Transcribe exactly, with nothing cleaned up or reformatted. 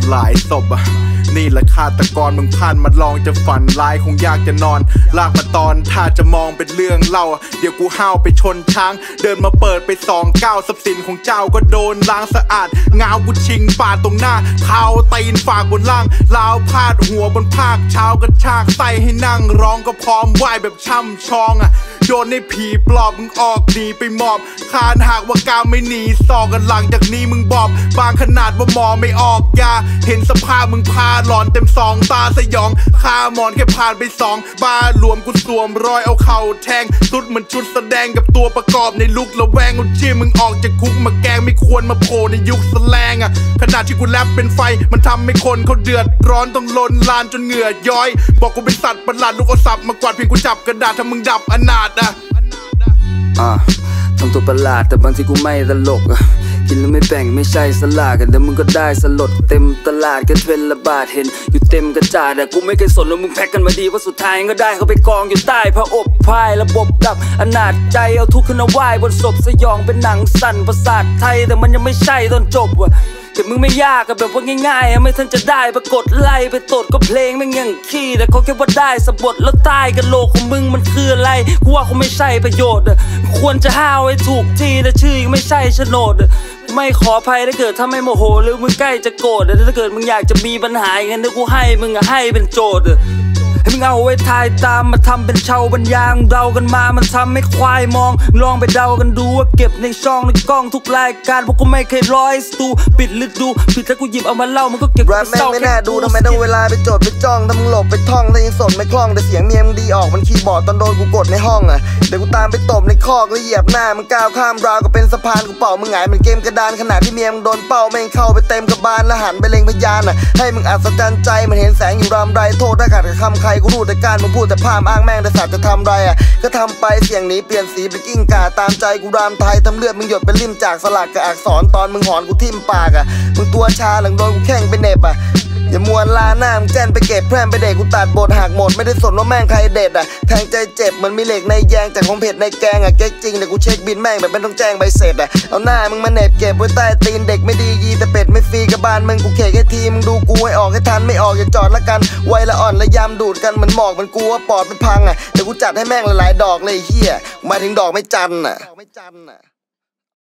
หลายศพอะนี่แหละฆาตกรมึงพลาดมาลองจะฝันร้ายคงยากจะนอนลากมาตอนถ้าจะมองเป็นเรื่องเล่าเดี๋ยวกูห้าวไปชนช้างเดินมาเปิดไปสองก้าวทรัพย์สินของเจ้าก็โดนล้างสะอาดเงากูชิงปาดตรงหน้าเท้าตีนฝากบนล่างลาวพาดหัวบนภาคเช้ากระชากใส่ให้นั่งร้องก็พร้อมไหวแบบช่ำชองอะโยนให้ผีปลอบมึงออกหนีไปมอบคานหากว่ากามไม่หนีซอกกันหลังจากนี้มึงบอบบางขนาดว่ามองไม่ออกยาเห็นสภาพมึงพาหลอนเต็มสองตาสยองคาหมอนแค่ผ่านไปสองบารวมกูสวมรอยเอาเข่าแทงสุดเหมือนชุดแสดงกับตัวประกอบในลุกระแวงกูชี้มึงออกจากคุกมาแกงไม่ควรมาโผล่ในยุคแสลงอ่ะขนาดที่กูแรปเป็นไฟมันทำให้คนเขาเดือดร้อนต้องลนลานจนเหงื่อย้อยบอกกูเป็นสัตว์ประหลาดลูกเอาสับมากวาดเพียงกูจับกระดาษถ้ามึงดับอนาถอ่ะอ่ะทำตัวประหลาดแต่บางทีกูไม่ตลกอ่ะกินแล้วไม่แบ่งไม่ใช่สลากกันแต่มึงก็ได้สลดเต็มตลาดก็เทรนระบาดเห็นอยู่เต็มกระจาดแต่กูไม่เคยสนว่ามึงแพ็กกันมาดีเพราะสุดท้ายก็ได้เขาไปกองอยู่ใต้พระอบพายระบบดับอนาจใจเอาทุกข์ขึ้นมาไหว้บนศพสยองเป็นหนังสั่นประสาทไทยแต่มันยังไม่ใช่ตอนจบว่ะแต่มึงไม่ยากกับแบบว่าง่ายๆไม่ทันจะได้ปรากฏไล่ไปตดก็เพลงไม่ยังขี้แต่เขาแค่ว่าได้สะบดแล้วใต้กันโลกของมึงมันคืออะไรกูว่าคงไม่ใช่ประโยชน์ควรจะห้าวให้ถูกที่แต่ชื่อยังไม่ใช่โฉนดไม่ขออภัยถ้าเกิดถ้าไม่โมโหหรือมึงใกล้จะโกรธแต่ถ้าเกิดมึงอยากจะมีปัญหาอย่างนั้นกูให้มึงอะให้เป็นโจทย์ให้มึงเอาไว้ทายตามมาทำเป็นเชาบรรยางเดากันมามันทำให้ควายมองลองไปเดากันดูว่าเก็บในช่องในกล้องทุกรายการพวกกูไม่เคยร้อยสตูปิดหรือดูผิดถ้ากูหยิบเอามาเล่ามันก็เก็บไปเศร้าไม่น่าดูทำไมต้องเวลาไปโจทย์ไปจ้องถ้ามึงหลบไปท่องถ้ายังสดไม่คล่องแต่เสียงเมียมึงดีออกมันคีย์บอร์ดตอนโดนกูกดในห้องอ่ะเดี๋ยวกูตามไปตบในคอกแล้วเหยียบหน้ามึงก้าวข้ามราวก็เป็นสะพานกูเป่ามึงหงายเหมือนเกมกระดานขณะที่เมียมึงโดนเป้าไม่เข้าไปเต็มกระบาลแล้วหันไปเล็งพยานอ่ะให้มึงอัศจรรย์ใจมันเห็นแสงอยู่รำไรโทษถ้าขาดคำใครกูรู้แต่การมึงพูดแต่ภาพอ้างแม่งแต่สัตว์จะทำไรอ่ะก็ทำไปเสียงนี้เปลี่ยนสีเป็นกิ้งก่าตามใจกูรามไทยทำเลือดมึงหยดเป็นริมจากสลักกับอักษรตอนมึงหอนกูทิ่มปากอ่ะมึงตัวชาหลังโดนกูแข้งไปเน็บอ่ะอย่ามวนลาหน้ามึงแจ้นไปเก็บแพร่มไปเด็กกูตัดบทหักหมดไม่ได้สนว่าแม่งใครเด็ดอ่ะแทงใจเจ็บเหมือนมีเหล็กในแยงจากของเผ็ดในแกงอ่ะเก๊กจริงแต่กูเช็คบินแม่งแบบไม่ต้องแจ้งใบเสร็จอ่ะเอาหน้ามึงมาเน็บเก็บไว้ใต้ตีนเด็กไม่ดียีแต่เป็ดไม่ฟรีกับบ้านมึงกูเขกให้ทีมึงดูกูให้ออกให้ทันไม่ออกอย่าจอดละกันไวละอ่อนละยำดูดกันเหมือนหมอกมันกูว่าปอดมันพังอ่ะเดี๋ยวกูจัดให้แม่งหลายๆดอกเลยเฮียมาถึงดอกไม่จันอ่ะ